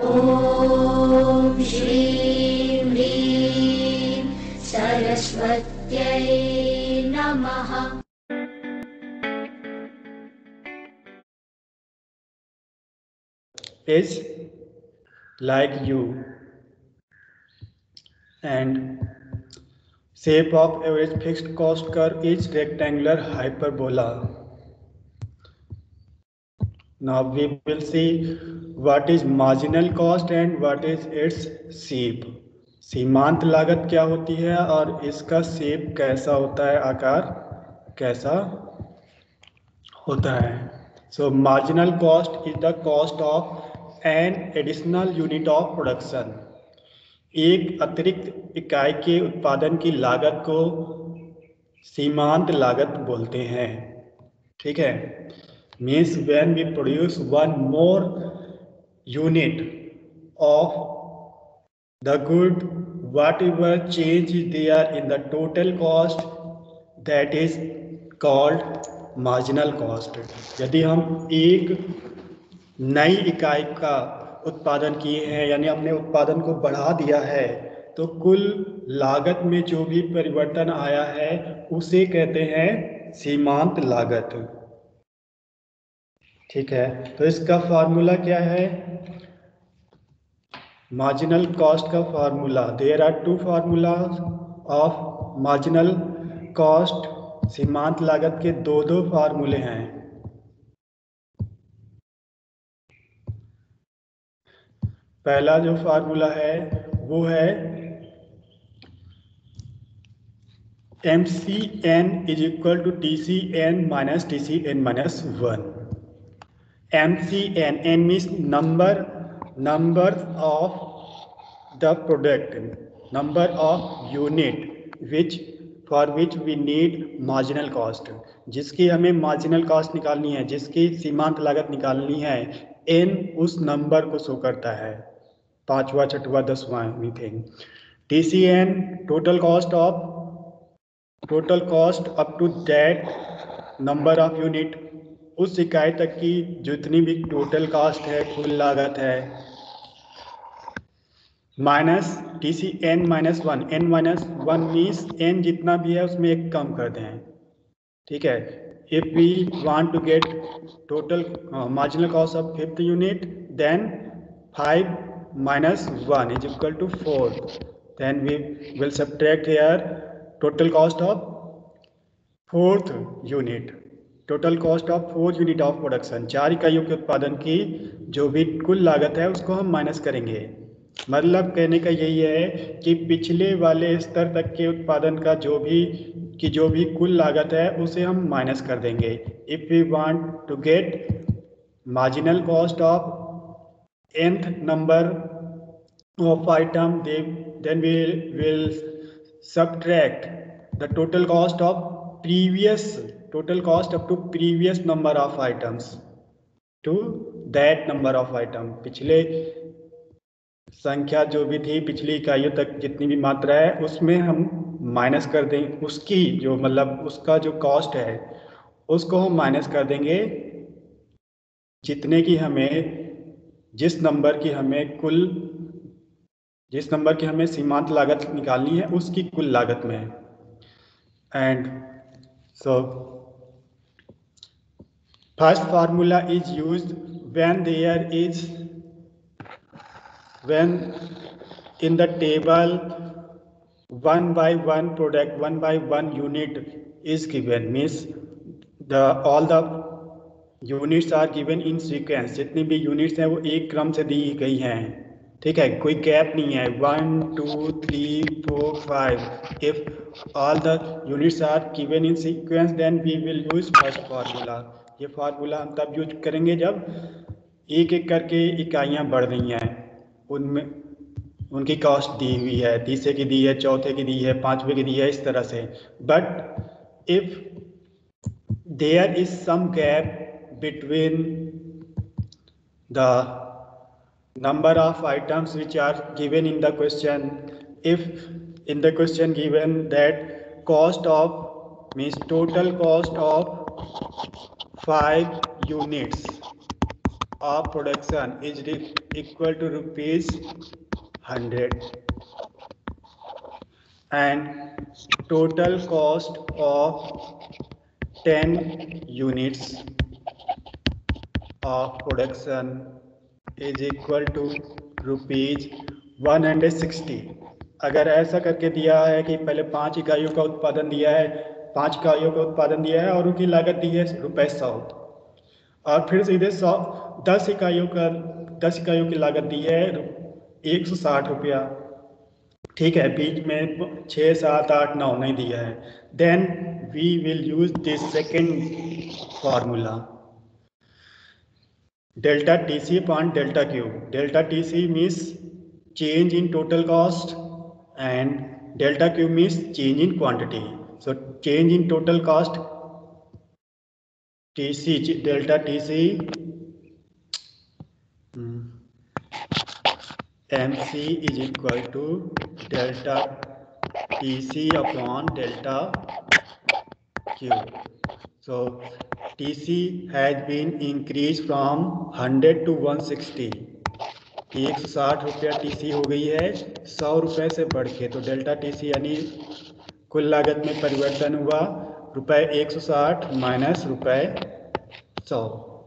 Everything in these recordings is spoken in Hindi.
ॐ श्रीं ह्रीं सरस्वत्यै नमः। Is like U and shape of average fixed cost curve is rectangular hyperbola. Now we will see what is marginal cost and what is its shape. सीमांत लागत क्या होती है और इसका शेप कैसा होता है, आकार कैसा होता है. So marginal cost is the cost of an additional unit of production. एक अतिरिक्त इकाई के उत्पादन की लागत को सीमांत लागत बोलते हैं. ठीक है. Means when we produce one more unit of the good, whatever change is there in the total cost, that is called marginal cost. यदि हम एक नई इकाई का उत्पादन किए हैं, यानी हमने उत्पादन को बढ़ा दिया है, तो कुल लागत में जो भी परिवर्तन आया है उसे कहते हैं सीमांत लागत. ठीक है. तो इसका फार्मूला क्या है? मार्जिनल कॉस्ट का formula, there are two formulas of marginal cost. सीमांत लागत के दो फार्मूले हैं. पहला जो फार्मूला है वो है MCN is equal to TCN minus TCN minus 1. MCN, N means number of the product, number of unit for which we need marginal cost. जिसकी हमें marginal cost निकालनी है, जिसकी सीमांत लागत निकालनी है, N उस नंबर को शो करता है, 5वां 6वां 10वां anything. TCN total cost up to that number of unit, उस इकाई तक की जितनी भी टोटल कास्ट है, कुल लागत है, minus TCN minus 1. N minus 1 means N जितना भी है उसमें एक कम कर दें. ठीक है. If we want to get total marginal cost of 5th unit, then 5 minus 1 is equal to 4. Then we will subtract here total cost of 4th unit. Total cost of 4 unit of production, 4 इकाइयों के उत्पादन की जो भी कुल लागत है उसको हम माइनस करेंगे. मतलब कहने का यही है कि पिछले वाले स्तर तक के उत्पादन का जो भी कुल लागत है उसे हम माइनस कर देंगे. If we want to get marginal cost of nth number of item, then we will subtract the total cost up to previous number of items to that number of item. पिछले संख्या जो भी थी, पिछली इकाइयों तक जितनी भी मात्रा है उसमें हम माइनस कर दें, उसकी जो मतलब उसका जो कॉस्ट है उसको हम माइनस कर देंगे जितने की हमें जिस नंबर की हमें सीमांत लागत निकालनी है उसकी कुल लागत में. And so first formula is used when in the table 1 by 1 product, 1 by 1 unit is given, means all the units are given in sequence. जितनी भी units हैं वो एक क्रम से दी गई हैं. ठीक है. कोई गैप नहीं है. 1 2 3 4 5. if all the units are given in sequence, then we will use first formula. ये फार्मूला हम तब यूज करेंगे जब एक एक करके इकाइयाँ बढ़ रही हैं, उनमें उनकी कॉस्ट दी हुई है, तीसरे की दी है, चौथे की दी है, 5वें की दी है, इस तरह से. But if there is some gap between the number of items which are given in the question, if in the question given that cost of means total cost of 5 units, of production is equal to rupees 100 and total cost of 10 units of production is equal to rupees 160। अगर ऐसा करके दिया है कि पहले 5 इकाइयों का उत्पादन दिया है, 5 इकाइयों का उत्पादन दिया है और उनकी लागत दी है ₹100, और फिर सीधे 10 इकाइयों की लागत दी है ₹160। ठीक है, बीच में 6, 7, 8, 9 नहीं दिया है। Then we will use this second formula, delta TC upon delta Q. Delta TC means change in total cost and delta Q means change in quantity. So change in total cost TC, delta TC MC is equal to delta TC upon delta Q. So TC has been increased from 100 to 160। 160 रुपया TC हो गई है 100 रुपये से बढ़ के, तो डेल्टा TC यानी कुल लागत में परिवर्तन हुआ ₹160 माइनस ₹100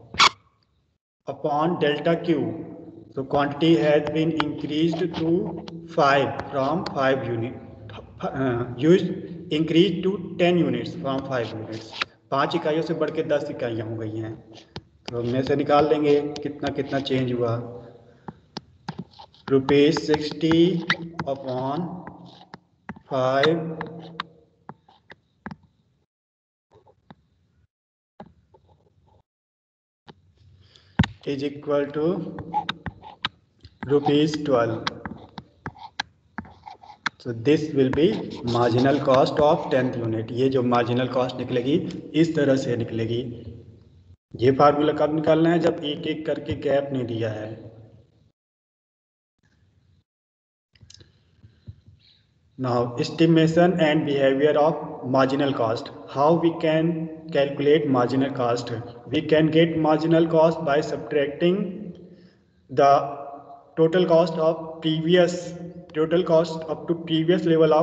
अपॉन डेल्टा Q। तो quantity has been increased to 5 from 5 unit increase to 10 units from 5 units. 5 इकाइयों से बढ़ के 10 इकाइयाँ हो गई हैं। तो हम में से निकाल लेंगे कितना कितना चेंज हुआ। ₹60 upon 5 is equal to ₹12। So this will be marginal cost of 10th unit। ये जो marginal cost निकलेगी इस तरह से निकलेगी। ये फार्मूला कब निकालना है? जब एक एक करके गैप नहीं दिया है। Now estimation and behavior of marginal cost. How we can calculate marginal cost? We can get marginal cost by subtracting the total cost up to previous level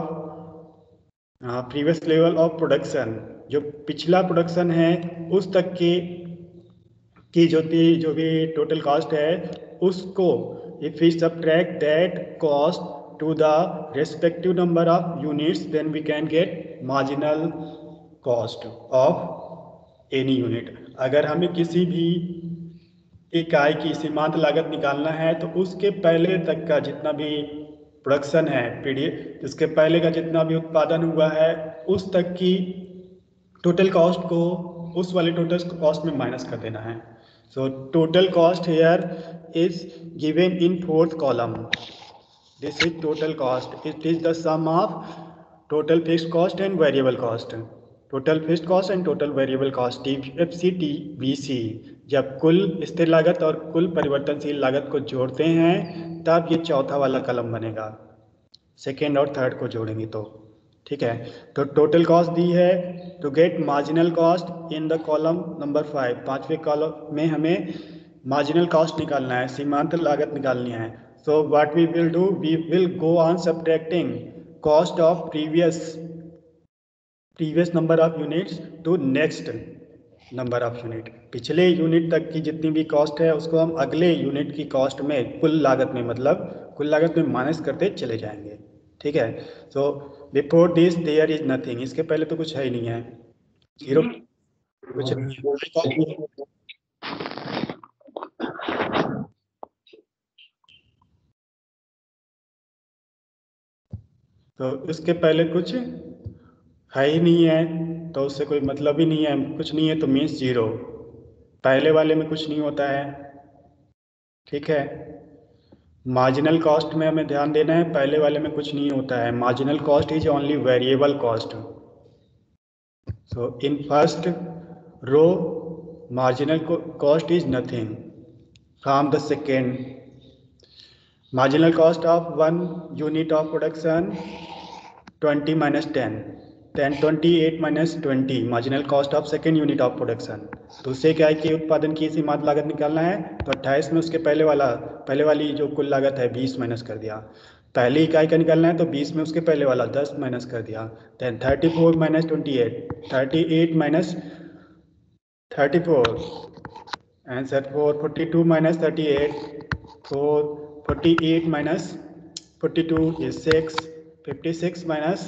of production। जो पिछला प्रोडक्शन है उस तक की जो भी टोटल कॉस्ट है उसको if we subtract that cost to the respective number of units, then we can get marginal cost of any unit। अगर हमें किसी भी इकाई की सीमांत लागत निकालना है तो उसके पहले तक का जितना भी प्रोडक्शन है पीरियड, उसके पहले का जितना भी उत्पादन हुआ है उस तक की टोटल कॉस्ट को उस वाले टोटल कॉस्ट में माइनस कर देना है। So total cost here is given in 4th column। This is total cost। It is the sum of total fixed cost and variable cost। Total fixed cost and total variable cost TFC TVC। जब कुल स्थिर लागत और कुल परिवर्तनशील लागत को जोड़ते हैं तब ये चौथा वाला कलम बनेगा। सेकेंड और थर्ड को जोड़ेंगे तो ठीक है। तो टोटल कॉस्ट दी है to get marginal cost in the column number 5। 5वें कॉलम में हमें मार्जिनल कॉस्ट निकालना है, सीमांत लागत निकालनी है। So what we will do, we will go on subtracting cost of previous number of units to next number of unit. पिछले यूनिट तक की जितनी भी कॉस्ट है उसको हम अगले यूनिट की कॉस्ट में कुल लागत में माइनस करते चले जाएंगे। ठीक है। So before this there is nothing. इसके पहले तो कुछ है ही नहीं है, जीरो कुछ नहीं है। तो इसके पहले कुछ है ही नहीं है तो उससे कोई मतलब ही नहीं है। कुछ नहीं है तो मीन्स जीरो। पहले वाले में कुछ नहीं होता है। ठीक है। मार्जिनल कॉस्ट में हमें ध्यान देना है, पहले वाले में कुछ नहीं होता है। Marginal cost is only variable cost. So in first row marginal cost is nothing. From the second, marginal cost of 1 unit of production 20 minus 10। Then 28 minus 20 marginal cost of second unit of production. दूसरे इकाई के उत्पादन की सीमांत लागत निकालना है, तो 28 में उसके पहले वाली जो कुल लागत है 20 माइनस कर दिया। पहली इकाई का निकालना है तो 20 में उसके पहले वाला 10 माइनस कर दिया। Then 34 minus 28, 38 minus 34, answer 42 minus 38, 48 minus 42 is 6, 56 minus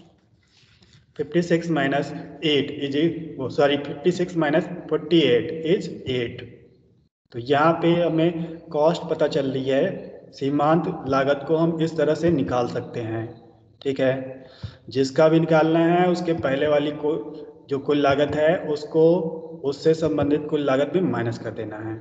56 minus 8 is 56 minus 48 is 8। तो यहाँ पे हमें कॉस्ट पता चल रही है, सीमांत लागत को हम इस तरह से निकाल सकते हैं। ठीक है, जिसका भी निकालना है उसके पहले वाली को जो कुल लागत है उसको उससे संबंधित कुल लागत में माइनस कर देना है।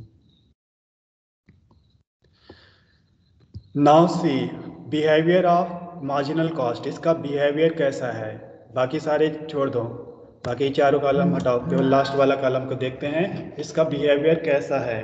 Now see behaviour of marginal cost, इसका बिहेवियर कैसा है। बाकी सारे छोड़ दो, बाकी चारों कॉलम हटाओ, केवल लास्ट वाला कॉलम को देखते हैं इसका बिहेवियर कैसा है।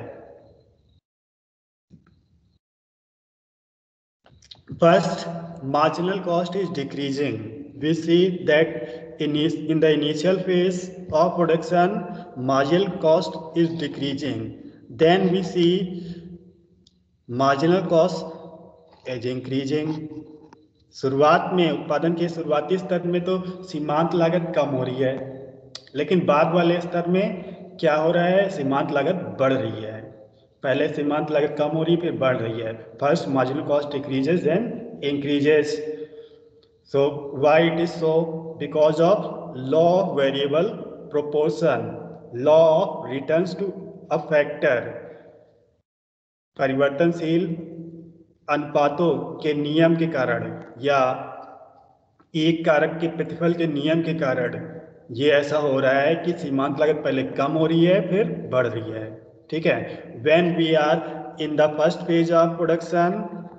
First, marginal cost is decreasing. We see that in the initial phase of production, marginal cost is decreasing. Then we see marginal cost is increasing. शुरुआत में उत्पादन के शुरुआती स्तर में तो सीमांत लागत कम हो रही है, लेकिन बाद वाले स्तर में क्या हो रहा है, सीमांत लागत बढ़ रही है। पहले सीमांत लागत कम हो रही फिर बढ़ रही है। First marginal cost decreases then increases. So why it is so, because of law of variable proportion, law of returns to a factor, परिवर्तनशील अनुपातों के नियम के कारण या एक कारक के प्रतिफल के नियम के कारण ये ऐसा हो रहा है कि सीमांत लागत पहले कम हो रही है फिर बढ़ रही है। ठीक है, when we are in the first phase of production,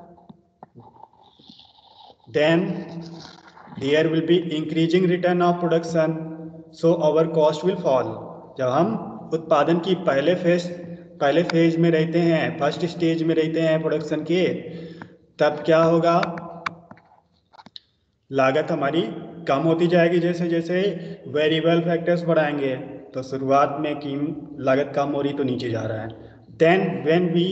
then there will be increasing return of production, so our cost will fall. जब हम उत्पादन की पहले फेज में रहते हैं, फर्स्ट स्टेज में रहते हैं प्रोडक्शन के, तब क्या होगा, लागत हमारी कम होती जाएगी जैसे जैसे वेरिएबल फैक्टर्स बढ़ाएंगे। तो शुरुआत में लागत कम हो रही तो नीचे जा रहा है। Then when we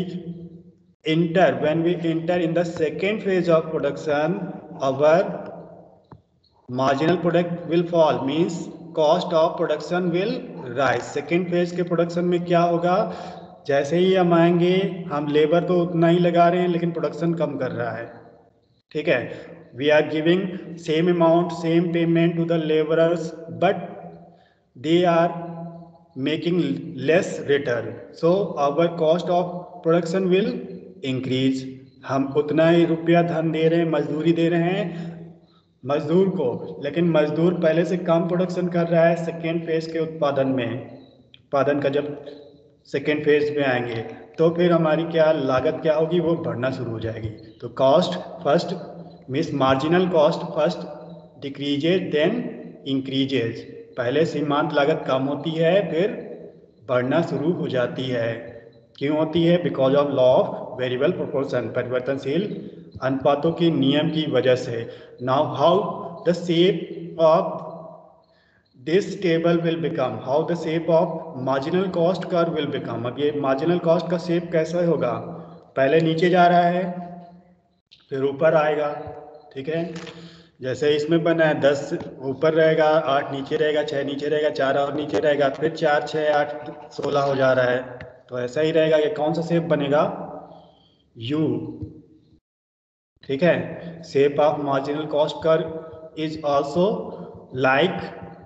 enter in the second phase of production, our marginal product will fall, means cost of production will rise. Second phase के प्रोडक्शन में क्या होगा, जैसे ही हम आएंगे, हम लेबर तो उतना ही लगा रहे हैं लेकिन प्रोडक्शन कम कर रहा है। ठीक है, we are giving same amount same payment to the labourers but they are making less return, so our cost of production will increase. हम उतना ही रुपया धन दे रहे हैं, मजदूरी दे रहे हैं मजदूर को, लेकिन मजदूर पहले से कम प्रोडक्शन कर रहा है सेकेंड फेज के उत्पादन का जब सेकेंड फेज में आएंगे तो फिर हमारी लागत क्या होगी, वो बढ़ना शुरू हो जाएगी। तो cost first means marginal cost first decreases then increases. पहले सीमांत लागत कम होती है फिर बढ़ना शुरू हो जाती है। क्यों होती है, because of law of variable proportion, परिवर्तनशील अनुपातों के नियम की वजह से। Now how the shape of this table will become, how the shape of marginal cost curve will become. अब ये मार्जिनल कॉस्ट का शेप कैसा होगा, पहले नीचे जा रहा है फिर ऊपर आएगा। ठीक है, जैसे इसमें बना है 10 ऊपर रहेगा, 8 नीचे रहेगा, 6 नीचे रहेगा, 4 और नीचे रहेगा, फिर 4 6 8 16 हो जा रहा है। तो ऐसा ही रहेगा। ये कौन सा शेप बनेगा, यू। ठीक है, shape of marginal cost curve is also like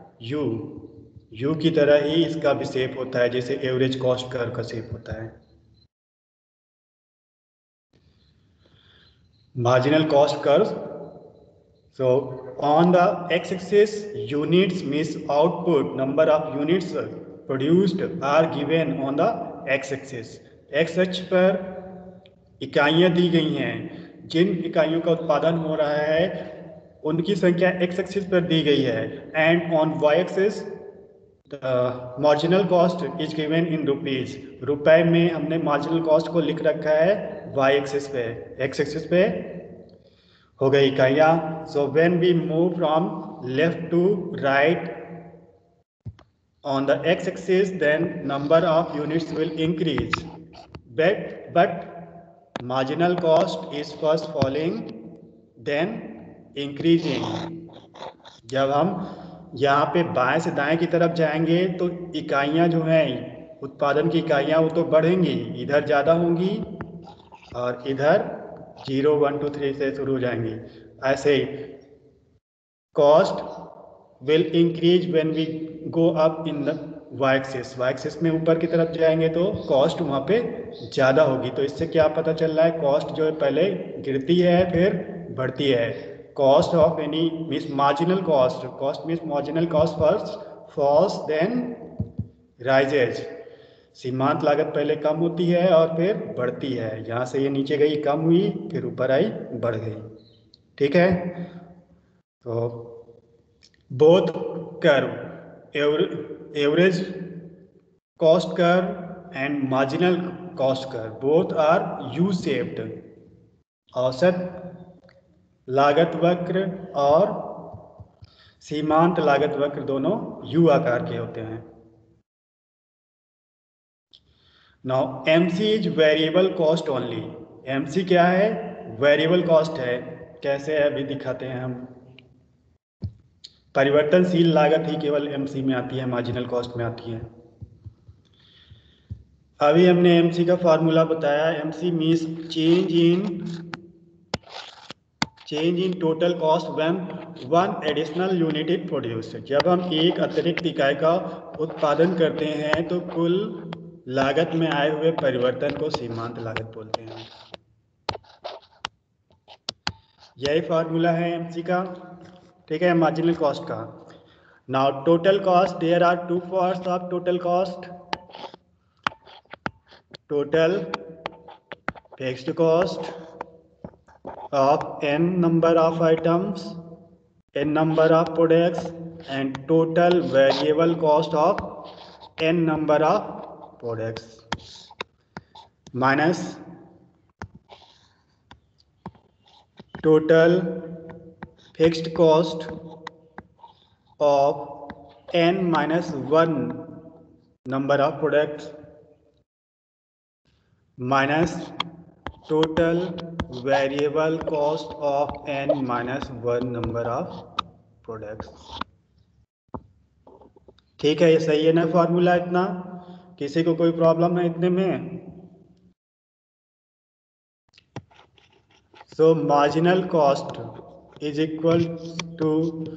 U की तरह ही इसका भी शेप होता है जैसे एवरेज कॉस्ट कर्व का शेप होता है। Marginal cost curve, so on the x-axis units means output, number of units produced are given on the x-axis. x अक्ष पर इकाइयाँ दी गई हैं, जिन इकाइयों का उत्पादन हो रहा है उनकी संख्या x एक्सिस पर दी गई है। And on y axis marginal cost is given in rupees, रुपए में हमने मार्जिनल कॉस्ट को लिख रखा है y एक्सिस पे। x एक्सिस पे हो गई इकाइयाँ. So when we move from left to right on the x-axis, then number of units will increase, but marginal cost is first falling then increasing. जब हम यहाँ पे बाएं से दाएं की तरफ जाएंगे तो इकाइयाँ जो हैं उत्पादन की इकाइयाँ वो तो बढ़ेंगी, इधर ज़्यादा होंगी और इधर 0 1 2 3 से शुरू हो जाएंगी. ऐसे cost will increase when we go up in the y-axis. y-axis में ऊपर की तरफ जाएंगे तो कॉस्ट वहाँ पे ज़्यादा होगी. तो इससे क्या पता चल रहा है, कॉस्ट जो है पहले गिरती है फिर बढ़ती है. Cost of any means marginal cost, cost means marginal cost first falls then rises. सीमांत लागत पहले कम होती है और फिर बढ़ती है. यहाँ से ये नीचे गई, कम हुई, फिर ऊपर आई, बढ़ गई. ठीक है. तो both curve, average cost curve and marginal cost curve, both are U-shaped. औसत लागत वक्र और सीमांत लागत वक्र दोनों U आकार के होते हैं. Now MC is variable cost only. MC क्या है? वेरिएबल कॉस्ट है. कैसे है अभी दिखाते हैं हम. परिवर्तनशील लागत ही केवल एमसी में आती है, मार्जिनल कॉस्ट में आती है. अभी हमने एमसी का फार्मूला बताया. MC means change in total cost when one additional unit is produced. जब हम एक अतिरिक्त इकाई का उत्पादन करते हैं तो कुल लागत में आए हुए परिवर्तन को सीमांत लागत बोलते हैं. यही फार्मूला है एमसी का. ठीक है, मार्जिनल कॉस्ट का. Now total cost, there are two parts of total cost. Total fixed cost of n number of items, n number of products, and total variable cost of n number of products minus total fixed cost of n minus 1 number of products minus total variable cost of n minus 1 number of products. ठीक है, ये सही है ना फॉर्मूला. इतना किसी को कोई प्रॉब्लम है इतने में? So marginal cost is equal to,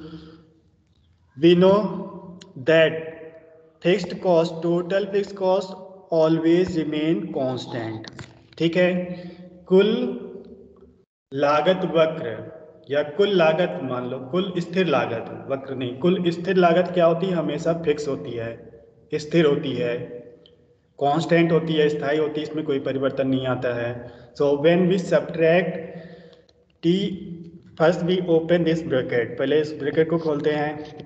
we know that fixed cost, total fixed cost always remain constant. ठीक है. कुल लागत वक्र या कुल लागत, मान लो कुल स्थिर लागत, वक्र नहीं, कुल स्थिर लागत क्या होती है? हमेशा फिक्स होती है, स्थिर होती है, कांस्टेंट होती है, स्थायी होती है, इसमें कोई परिवर्तन नहीं आता है. So when we subtract T, first we open this bracket. पहले इस ब्रैकेट को खोलते हैं.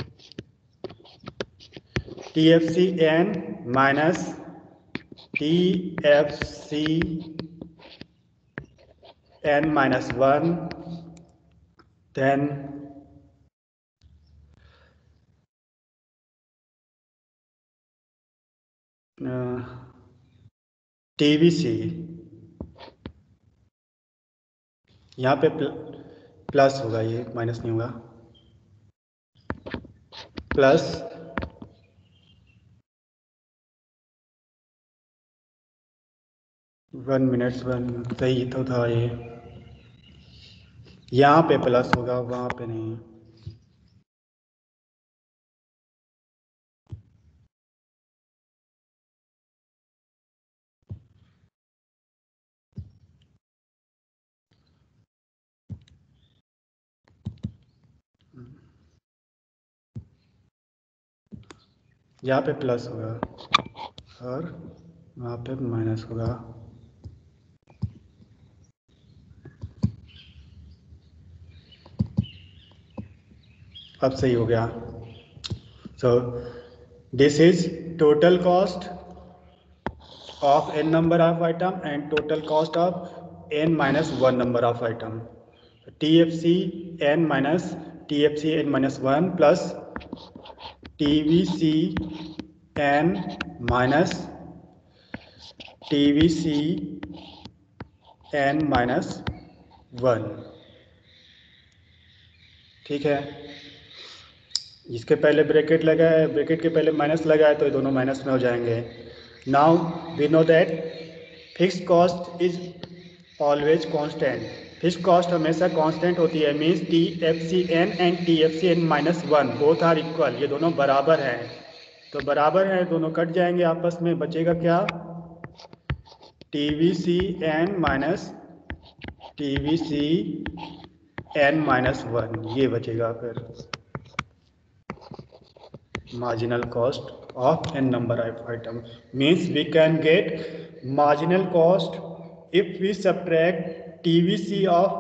T F C N minus T F C n minus 1, then TVC. यहाँ पे प्लस होगा, ये माइनस नहीं होगा. प्लस वन मिनट सही तो था ये. यहाँ पे प्लस होगा, वहाँ पे नहीं. यहाँ पे प्लस होगा और वहाँ पे माइनस होगा. अब सही हो गया. So this is total cost of n number of item and total cost of n minus 1 number of item. TFC n minus TFC n minus 1 plus TVC n minus TVC n minus 1। ठीक है, इसके पहले ब्रैकेट लगा है, ब्रैकेट के पहले माइनस लगा है तो ये दोनों माइनस में हो जाएंगे। Now we know that fixed cost is always constant. Fixed cost हमेशा कांस्टेंट होती है, means TFCN and TFCN minus 1 both are equal, ये दोनों बराबर हैं। तो बराबर है, दोनों कट जाएंगे आपस में, बचेगा क्या? TVCN माइनस TVCN माइनस 1, ये बचेगा फिर marginal cost of n number of items। means we can get marginal cost if we subtract TVC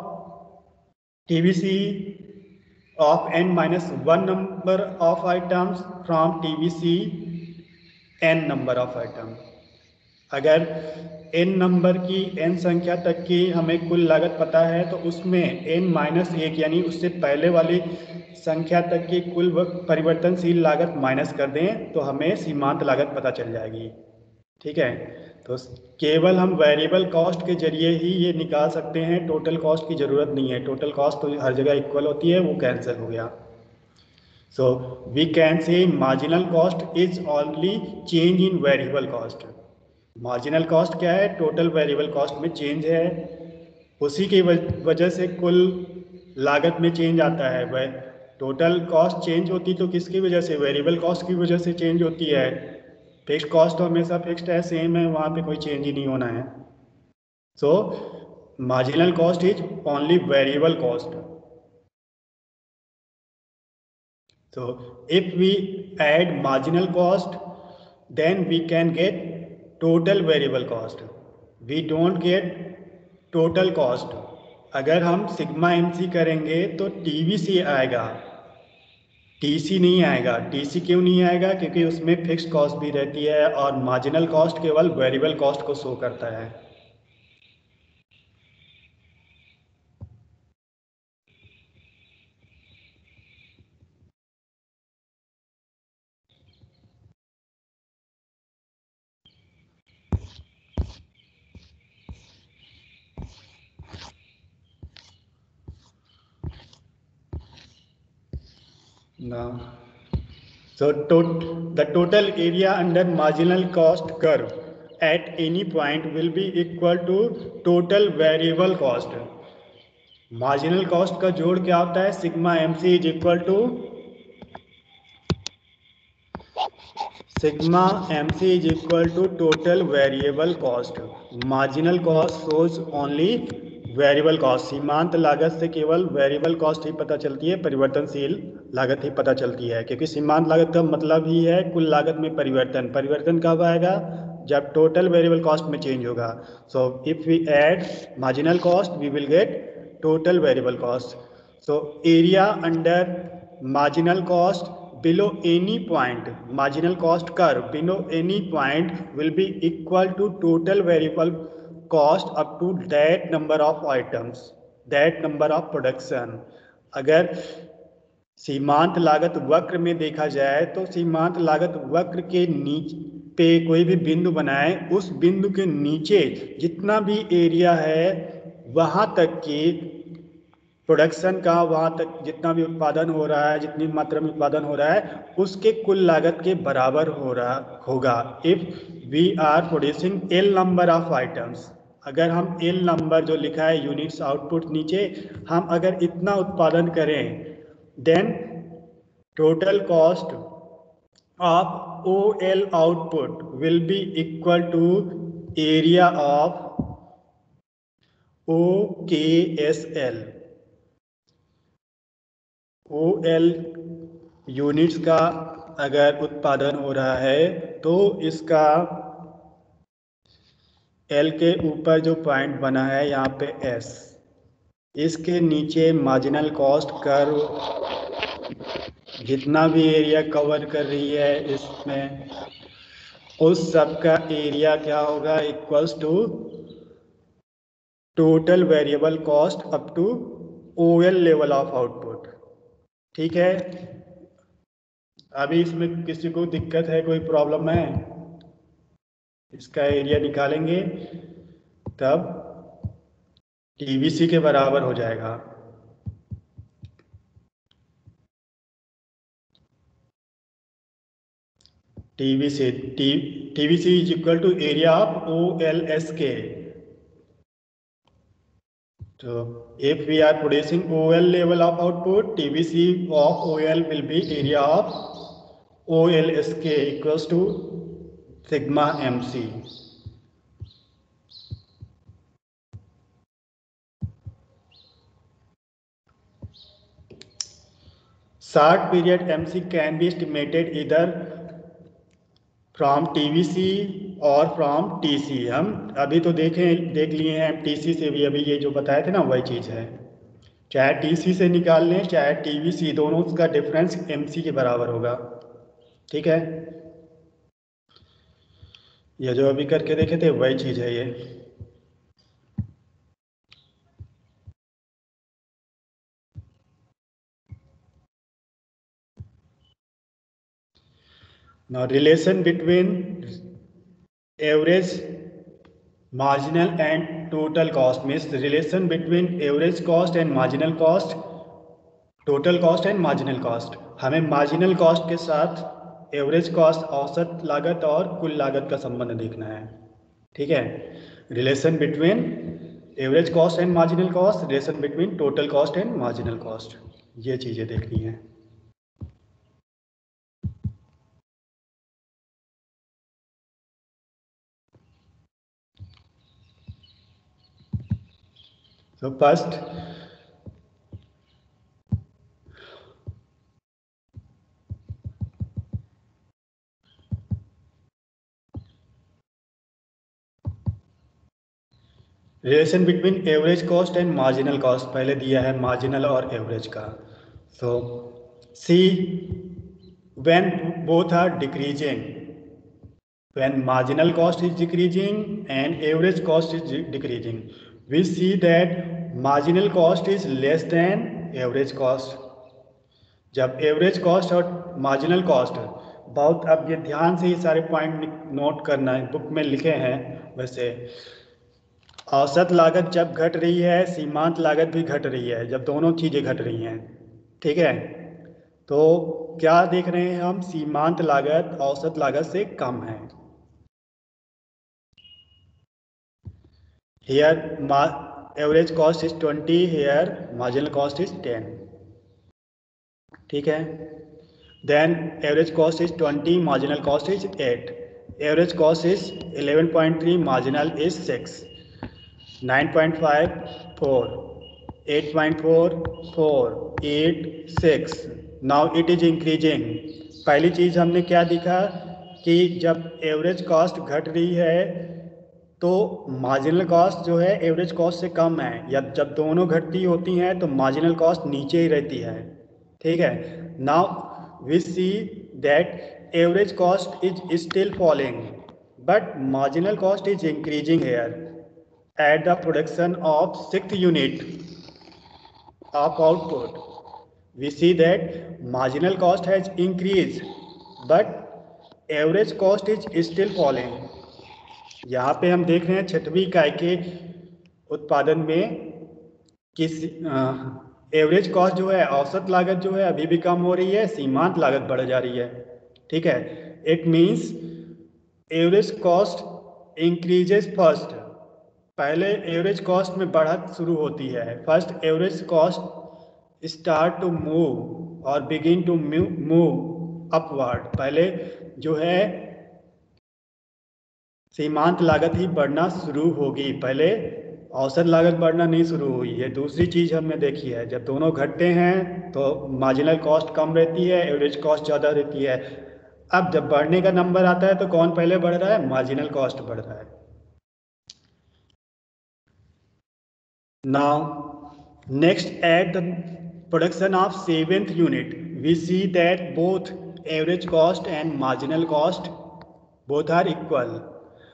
of n minus 1 number of items from TVC n number of items। अगर n नंबर की n संख्या तक की हमें कुल लागत पता है तो उसमें n माइनस 1 यानी उससे पहले वाली संख्या तक की कुल परिवर्तनशील लागत माइनस कर दें तो हमें सीमांत लागत पता चल जाएगी। ठीक है, तो केवल हम वेरिएबल कॉस्ट के जरिए ही ये निकाल सकते हैं, टोटल कॉस्ट की ज़रूरत नहीं है। टोटल कॉस्ट तो हर जगह इक्वल होती है, वो कैंसिल हो गया। So we can say marginal cost is only change in variable cost। Marginal cost क्या है? टोटल वेरिएबल कॉस्ट में चेंज है, उसी की वजह से कुल लागत में चेंज आता है। वह टोटल कॉस्ट चेंज होती तो किसकी वजह से? वेरिएबल कॉस्ट की वजह से चेंज होती है। फिक्स्ड कॉस्ट तो हमेशा फिक्स्ड है, सेम है, वहाँ पे कोई चेंज ही नहीं होना है। So marginal cost is only variable cost. So if we add marginal cost, then we can get total variable cost। We don't get total cost। अगर हम सिग्मा MC करेंगे तो TVC आएगा, TC नहीं आएगा। TC क्यों नहीं आएगा? क्योंकि उसमें फिक्स्ड कॉस्ट भी रहती है और मार्जिनल कॉस्ट केवल वेरिएबल कॉस्ट को शो करता है। Now, so the total area under marginal cost curve at any point will be equal to total variable cost। Marginal cost का जोड़ क्या होता है? Sigma MC is equal to sigma MC is equal to total variable cost. Marginal cost shows only variable cost. सीमांत लागत से केवल वेरिएबल कॉस्ट ही पता चलती है, परिवर्तनशील लागत ही पता चलती है, क्योंकि सीमांत लागत का मतलब ही है कुल लागत में परिवर्तन। परिवर्तन कब आएगा? जब टोटल वेरिएबल कॉस्ट में चेंज होगा। So if we add marginal cost we will get total variable cost। So area under marginal cost below any point, marginal cost curve below any point will be equal to total variable cost up to that number of items, that number of production। अगर सीमांत लागत वक्र में देखा जाए तो सीमांत लागत वक्र के नीचे पे कोई भी बिंदु बनाए, उस बिंदु के नीचे जितना भी एरिया है वहाँ तक की प्रोडक्शन का, वहाँ तक जितना भी उत्पादन हो रहा है, जितनी मात्रा में उत्पादन हो रहा है उसके कुल लागत के बराबर होगा। If we are producing L number of items, अगर हम एल नंबर जो लिखा है यूनिट्स आउटपुट नीचे, हम अगर इतना उत्पादन करें then total cost of OL output will be equal to area of OKSL। OL units का अगर उत्पादन हो रहा है तो इसका L के ऊपर जो पॉइंट बना है यहाँ पे S, इसके नीचे मार्जिनल कॉस्ट कर्व जितना भी एरिया कवर कर रही है इसमें, उस सब का एरिया क्या होगा? Equals to total variable cost up to OL level of output. ठीक है, अभी इसमें किसी को दिक्कत है, कोई प्रॉब्लम है? इसका एरिया निकालेंगे तब TVC के बराबर हो जाएगा। TVC is equal to area of OLSK. So if we are producing OL level of output, TVC of OL will be area of OLSK equals to sigma MC. Short period MC can be estimated either from TVC और फ्रॉम TC। हम अभी तो देख लिए हैं TC से भी, अभी ये जो बताए थे ना वही चीज़ है। चाहे TC से निकाल लें चाहे TVC, दोनों का डिफरेंस MC के बराबर होगा। ठीक है, ये जो अभी करके देखे थे वही चीज़ है ये। Now relation between average marginal and total cost means relation between average cost and marginal cost, total cost and marginal cost। हमें marginal cost के साथ एवरेज कॉस्ट औसत लागत और कुल लागत का संबंध देखना है। ठीक है, relation between average cost and marginal cost, relation between total cost and marginal cost, ये चीज़ें देखनी है। So first, relation between average cost and marginal cost पहले दिया है, मार्जिनल और एवरेज का। So see when both are decreasing, when marginal cost is decreasing and average cost is decreasing, we see that marginal cost is less than average cost। जब एवरेज कॉस्ट और मार्जिनल कॉस्ट बहुत, अब ये ध्यान से ही सारे पॉइंट नोट करना है, बुक में लिखे हैं वैसे। औसत लागत जब घट रही है, सीमांत लागत भी घट रही है, जब दोनों चीज़ें घट रही हैं। ठीक है, तो क्या देख रहे हैं हम, सीमांत लागत औसत लागत से कम है। Here average cost is 20, here marginal cost is 10। ठीक है, then average cost is 20, marginal cost is 8, average cost is 11.3, marginal is 6, 9.5 4, 8.4 4, 8 6। now it is increasing। पहली चीज़ हमने क्या दिखा कि जब एवरेज कॉस्ट घट रही है तो मार्जिनल कॉस्ट जो है एवरेज कॉस्ट से कम है, या जब दोनों घटती होती हैं तो मार्जिनल कॉस्ट नीचे ही रहती है। ठीक है, now we see that average cost is still falling but marginal cost is increasing here at the production of 6th unit of output. We see that marginal cost has increase but average cost is still falling. यहाँ पे हम देख रहे हैं 6वीं इकाई के उत्पादन में किस एवरेज कॉस्ट जो है, औसत लागत जो है अभी भी कम हो रही है, सीमांत लागत बढ़ जा रही है। ठीक है, it means average cost increases first. पहले एवरेज कॉस्ट में बढ़त शुरू होती है, first average cost start to move और बिगिन टू मूव अपवर्ड। पहले जो है सीमांत लागत ही बढ़ना शुरू होगी, पहले औसत लागत बढ़ना नहीं शुरू हुई है। दूसरी चीज़ हमने देखी है, जब दोनों घटते हैं तो मार्जिनल कॉस्ट कम रहती है, एवरेज कॉस्ट ज़्यादा रहती है। अब जब बढ़ने का नंबर आता है तो कौन पहले बढ़ रहा है, मार्जिनल कॉस्ट बढ़ रहा है। Now next at the production of 7th unit we see that both average cost and marginal cost both are equal.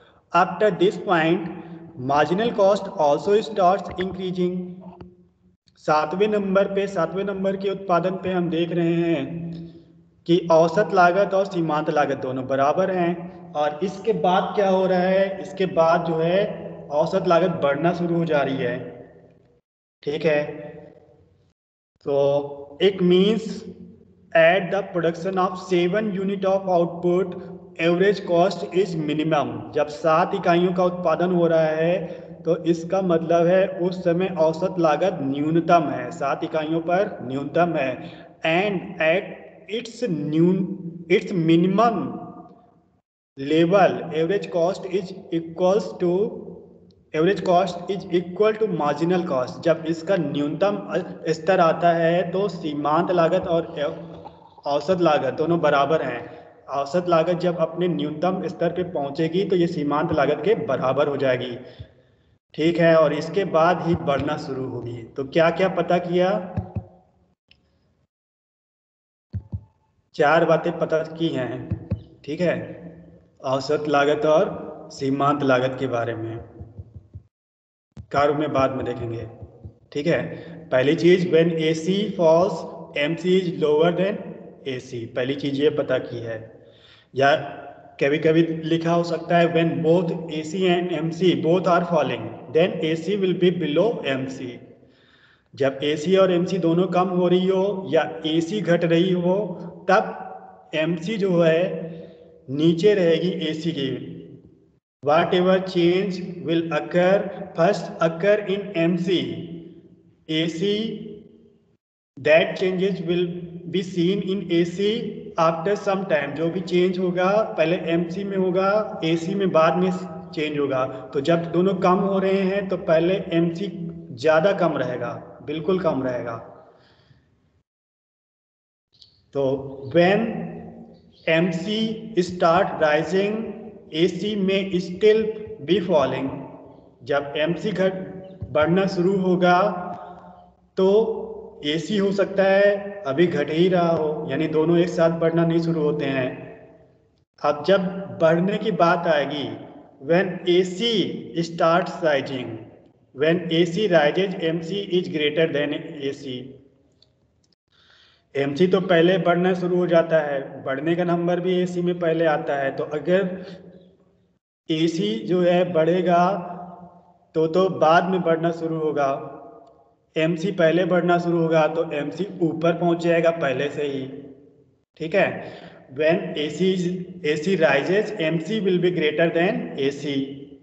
After this point, marginal cost also starts increasing. सातवें नंबर के उत्पादन पे हम देख रहे हैं कि औसत लागत और सीमांत लागत दोनों बराबर हैं। और इसके बाद क्या हो रहा है, इसके बाद जो है औसत लागत बढ़ना शुरू हो जा रही है। ठीक है, तो it means at the production of 7 unit of output average cost is minimum. जब 7 इकाइयों का उत्पादन हो रहा है तो इसका मतलब है उस समय औसत लागत न्यूनतम है, 7 इकाइयों पर न्यूनतम है। And at its minimum level average cost is equal to marginal cost. जब इसका न्यूनतम स्तर आता है तो सीमांत लागत और औसत लागत दोनों बराबर हैं। औसत लागत जब अपने न्यूनतम स्तर पे पहुंचेगी तो ये सीमांत लागत के बराबर हो जाएगी। ठीक है, और इसके बाद ही बढ़ना शुरू होगी। तो क्या क्या पता किया, 4 बातें पता की हैं। ठीक है, औसत लागत और सीमांत लागत के बारे में कार्य में बाद में देखेंगे। ठीक है, पहली चीज when AC falls MC is lower than AC, पहली चीज ये पता की है। या कभी कभी लिखा हो सकता है when both AC and MC both are falling then AC will be below MC। जब AC और MC दोनों कम हो रही हो या AC घट रही हो तब MC जो है नीचे रहेगी AC के। Whatever change will first occur in MC, AC, that changes will be seen in AC after some time। जो भी चेंज होगा पहले MC में होगा, AC में बाद में चेंज होगा। तो जब दोनों कम हो रहे हैं तो पहले MC ज़्यादा कम रहेगा, बिल्कुल कम रहेगा। तो when MC start rising AC में still be falling। जब MC बढ़ना शुरू होगा तो AC हो सकता है अभी घट ही रहा हो, यानी दोनों एक साथ बढ़ना नहीं शुरू होते हैं। अब जब बढ़ने की बात आएगी when AC starts rising, when AC rises MC is greater than AC। MC तो पहले बढ़ना शुरू हो जाता है, बढ़ने का नंबर भी AC में पहले आता है। तो अगर AC जो है बढ़ेगा तो बाद में बढ़ना शुरू होगा, MC पहले बढ़ना शुरू होगा तो MC ऊपर पहुंच जाएगा पहले से ही। ठीक है, when AC rises MC will be greater than AC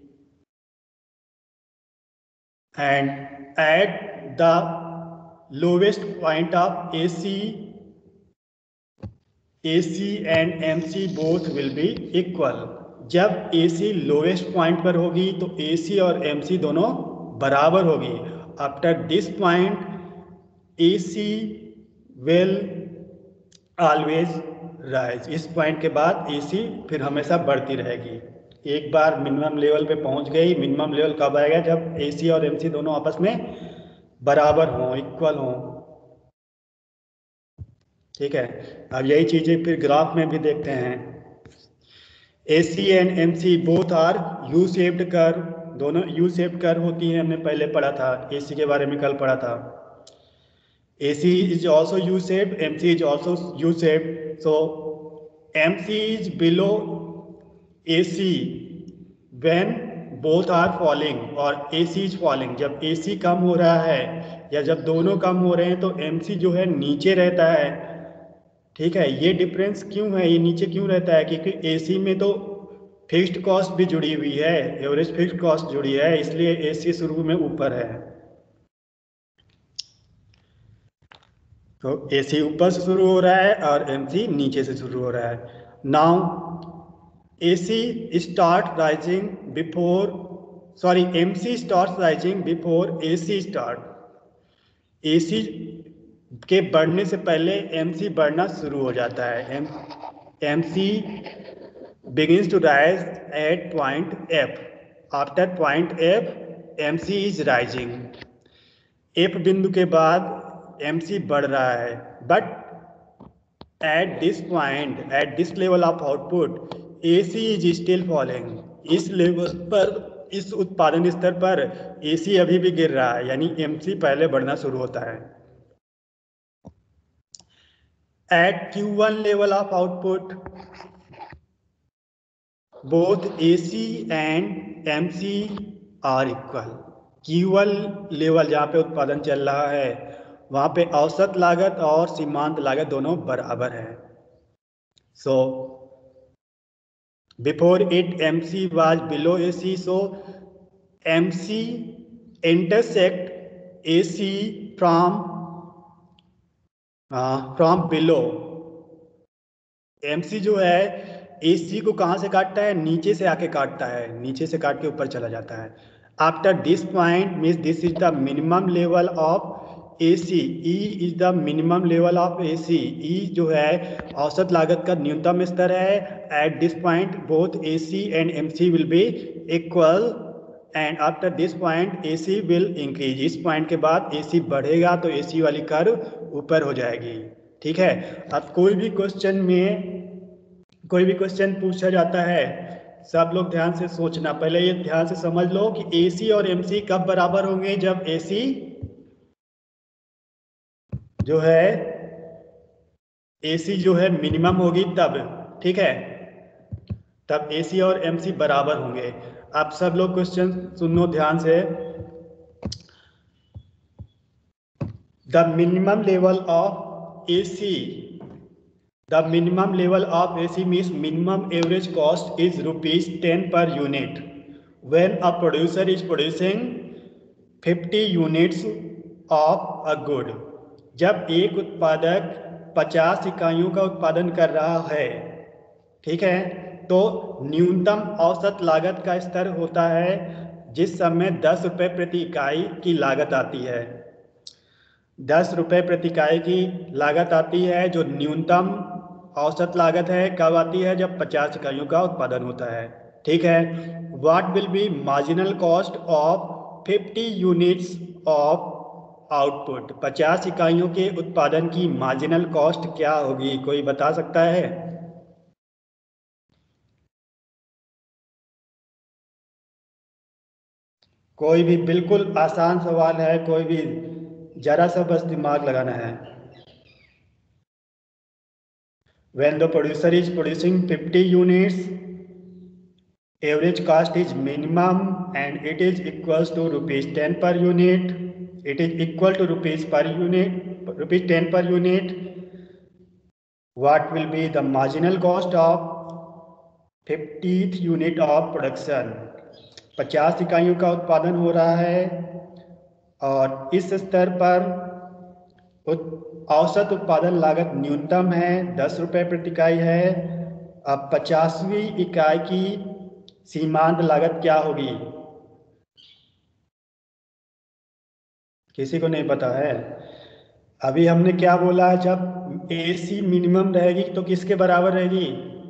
and at the lowest point of AC and MC both will be equal। जब AC लोवेस्ट पॉइंट पर होगी तो AC और MC दोनों बराबर होगी। After this point AC will always rise। इस पॉइंट के बाद AC फिर हमेशा बढ़ती रहेगी। एक बार मिनिमम लेवल पे पहुंच गई, मिनिमम लेवल कब आएगा जब AC और MC दोनों आपस में बराबर हों, इक्वल हों। ठीक है, अब यही चीजें फिर ग्राफ में भी देखते हैं। AC and MC both are U shaped curve, दोनों यू शेप्ड कर्व होती हैं, हमने पहले पढ़ा था, AC के बारे में कल पढ़ा था। AC is also U shaped, MC is also U shaped। So MC is below AC when both are falling और AC is falling। जब AC कम हो रहा है या जब दोनों कम हो रहे हैं तो MC जो है नीचे रहता है। ठीक है, ये डिफरेंस क्यों है, ये नीचे क्यों रहता है, क्योंकि AC में तो फिक्स्ड कॉस्ट भी जुड़ी हुई है, एवरेज फिक्स्ड कॉस्ट जुड़ी है, इसलिए AC शुरू में ऊपर है। तो AC ऊपर से शुरू हो रहा है और MC नीचे से शुरू हो रहा है। Now MC start rising before AC start. AC के बढ़ने से पहले MC बढ़ना शुरू हो जाता है। MC begins to rise at point F। After point F MC is rising। F बिंदु के बाद MC बढ़ रहा है, but at this level of output AC is still falling। इस लेवल पर इस उत्पादन स्तर पर एसी अभी भी गिर रहा है, यानी एमसी पहले बढ़ना शुरू होता है। At Q1 level of output both AC and MC are equal। Q1 level जहाँ पे उत्पादन चल रहा है वहाँ पे औसत लागत और सीमांत लागत दोनों बराबर है। So before it MC was below AC, so MC intersect AC from below। MC जो है AC को कहाँ से काटता है, नीचे से आके काटता है, नीचे से काट के ऊपर चला जाता है। After this point means this is the minimum level of AC। E is the minimum level of AC। E जो है औसत लागत का न्यूनतम स्तर है। At this point both AC and MC will be equal and after this point AC will increase. इस पॉइंट के बाद AC बढ़ेगा तो AC वाली कर्व ऊपर हो जाएगी। ठीक है। अब कोई भी क्वेश्चन पूछा जाता है, सब लोग ध्यान से सोचना। पहले ये ध्यान से समझ लो कि AC और MC कब बराबर होंगे, जब AC जो है मिनिमम होगी तब। ठीक है, तब AC और MC बराबर होंगे। अब सब लोग क्वेश्चन सुनो ध्यान से। The minimum level of AC means minimum average cost is ₹10 per unit when a producer is producing 50 units of a good। जब एक उत्पादक 50 इकाइयों का उत्पादन कर रहा है, ठीक है, तो न्यूनतम औसत लागत का स्तर होता है जिस समय 10 रुपये प्रति इकाई की लागत आती है। 10 रुपये प्रति इकाई की लागत आती है, जो न्यूनतम औसत लागत है कब आती है, जब 50 इकाइयों का उत्पादन होता है। ठीक है। What will be marginal cost of 50 units of output. 50 इकाइयों के उत्पादन की मार्जिनल कॉस्ट क्या होगी, कोई बता सकता है? कोई भी, बिल्कुल आसान सवाल है, कोई भी जरा सा बस दिमाग लगाना है। When the producer is producing 50 units, average cost is minimum and it is equals to ₹10 per unit। It is equal to ₹10 per unit। What will be the marginal cost of 50th unit of production? 50 इकाइयों का उत्पादन हो रहा है और इस स्तर पर औसत उत्पादन लागत न्यूनतम है, 10 रुपये प्रति इकाई है। अब 50वीं इकाई की सीमांत लागत क्या होगी, किसी को नहीं पता है? अभी हमने क्या बोला, जब AC मिनिमम रहेगी तो किसके बराबर रहेगी?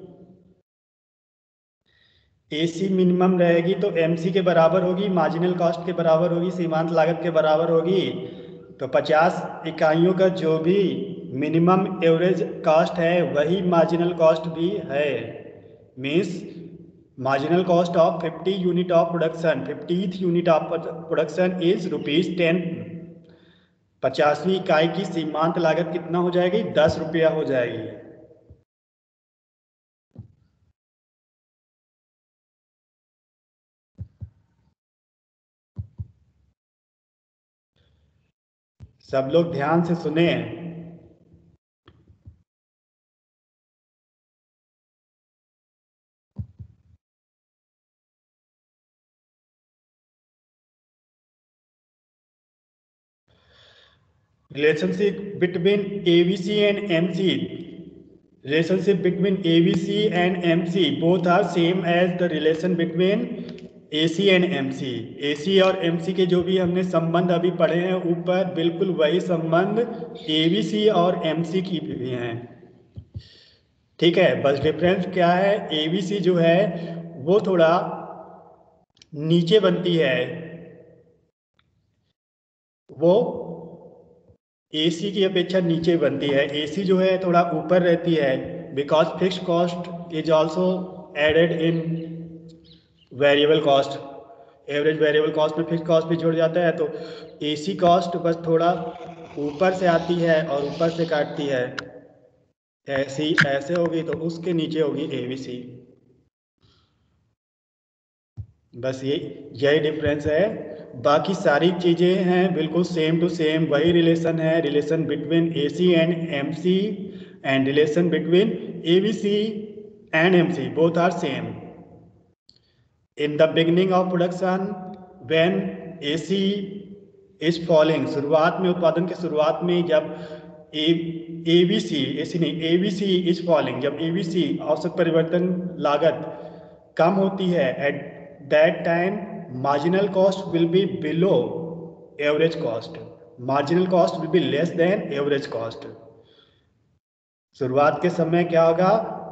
AC मिनिमम रहेगी तो MC के बराबर होगी, मार्जिनल कॉस्ट के बराबर होगी, सीमांत लागत के बराबर होगी। तो 50 इकाइयों का जो भी मिनिमम एवरेज कॉस्ट है वही मार्जिनल कॉस्ट भी है। Means marginal cost of 50 unit of production, 50th unit of production is ₹10। 50वीं इकाई की सीमांत लागत कितना हो जाएगी, 10 रुपया हो जाएगी। सब लोग ध्यान से सुने। Relationship between ABC and MC, relationship between ABC and MC both are same as the relation between AC and MC। AC और MC के जो भी हमने संबंध अभी पढ़े हैं ऊपर, बिल्कुल वही संबंध ABC और MC की भी हैं। ठीक है, बस डिफरेंस क्या है, ABC जो है वो थोड़ा नीचे बनती है, वो AC की अपेक्षा नीचे बनती है। AC जो है थोड़ा ऊपर रहती है, because fixed cost is also added in variable cost. Average variable cost में फिक्स कॉस्ट भी जुड़ जाता है, तो एसी कॉस्ट बस थोड़ा ऊपर से आती है और ऊपर से काटती है, ऐसी ऐसे होगी तो उसके नीचे होगी एबीसी। बस यही डिफरेंस है, बाकी सारी चीज़ें हैं बिल्कुल सेम टू सेम, वही रिलेशन है, relation between AC and MC and relation between ABC and MC, both are same. In the beginning of production when AC is falling, शुरुआत में, उत्पादन के शुरुआत में जब एबीसी, एसी नहीं, एबीसी इज फॉलिंग, जब एबीसी औसत परिवर्तन लागत कम होती है, at that time marginal cost will be below average cost, marginal cost will be less then average cost. शुरुआत के समय क्या होगा,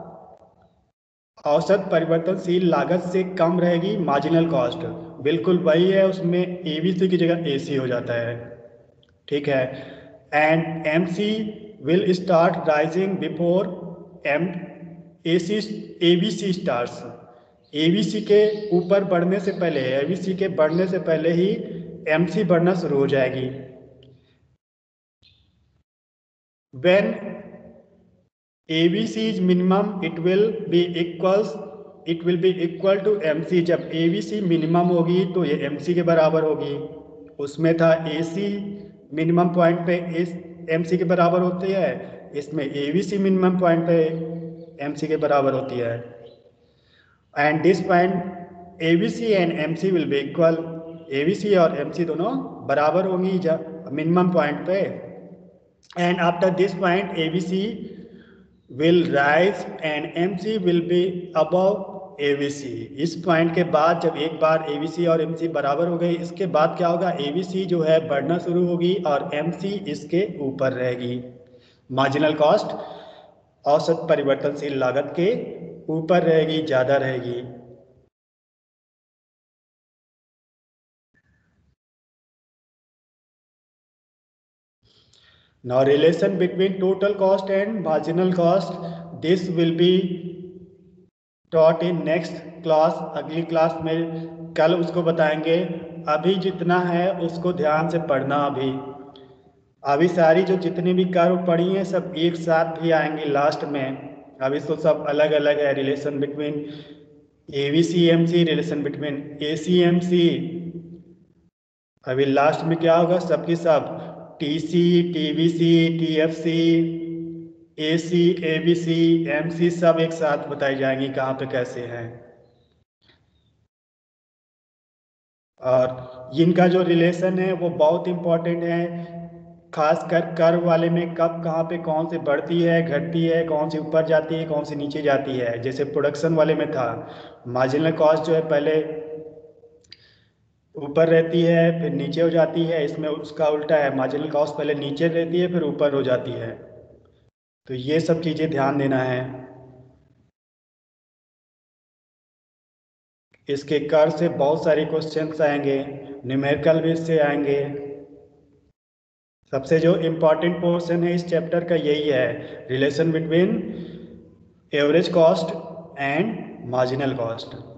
औसत परिवर्तनशील लागत से कम रहेगी मार्जिनल कॉस्ट, बिल्कुल वही है, उसमें एबीसी की जगह एसी हो जाता है, ठीक है। And MC will start rising before M AC ABC starts, ABC के ऊपर बढ़ने से पहले, एबीसी के बढ़ने से पहले ही एमसी बढ़ना शुरू हो जाएगी। When ABC is minimum, it will be equal to MC। जब ABC मिनिमम होगी तो ये MC के बराबर होगी। उसमें था AC मिनिमम पॉइंट पे इस MC के बराबर होती है, इसमें ABC मिनिमम पॉइंट पे MC के बराबर होती है। And this point ABC and MC will be equal, ABC और MC दोनों बराबर होंगी जब मिनिमम पॉइंट पे। And after this point ABC will rise and MC will be above ABC। इस पॉइंट के बाद जब एक बार ABC और MC बराबर हो गई, इसके बाद क्या होगा, ABC जो है बढ़ना शुरू होगी और MC इसके ऊपर रहेगी, मार्जिनल कॉस्ट औसत परिवर्तनशील लागत के ऊपर रहेगी, ज़्यादा रहेगी। Now relation between total cost and marginal cost, this will be taught in next class, अगली क्लास में कल उसको बताएंगे। अभी जितना है उसको ध्यान से पढ़ना, अभी सारी जो जितनी भी कर्व पढ़ी हैं सब एक साथ भी आएंगी लास्ट में। अभी तो सब अलग अलग है, relation between ABC MC, relation between AC MC. अभी लास्ट में क्या होगा, सबकी सब TC, TVC, TFC, AC, ABC, MC सब एक साथ बताई जाएंगी कहाँ पे कैसे हैं। और इनका जो रिलेशन है वो बहुत इम्पोर्टेंट है, खासकर कर्व वाले में, कब कहाँ पे कौन सी बढ़ती है घटती है, कौन सी ऊपर जाती है कौन सी नीचे जाती है। जैसे प्रोडक्शन वाले में था, मार्जिनल कॉस्ट जो है पहले ऊपर रहती है फिर नीचे हो जाती है, इसमें उसका उल्टा है, मार्जिनल कॉस्ट पहले नीचे रहती है फिर ऊपर हो जाती है। तो ये सब चीज़ें ध्यान देना है। इसके कर से बहुत सारे क्वेश्चंस आएंगे, न्यूमेरिकल भी इससे आएंगे। सबसे जो इम्पोर्टेंट पोर्शन है इस चैप्टर का यही है, relation between average cost and marginal cost.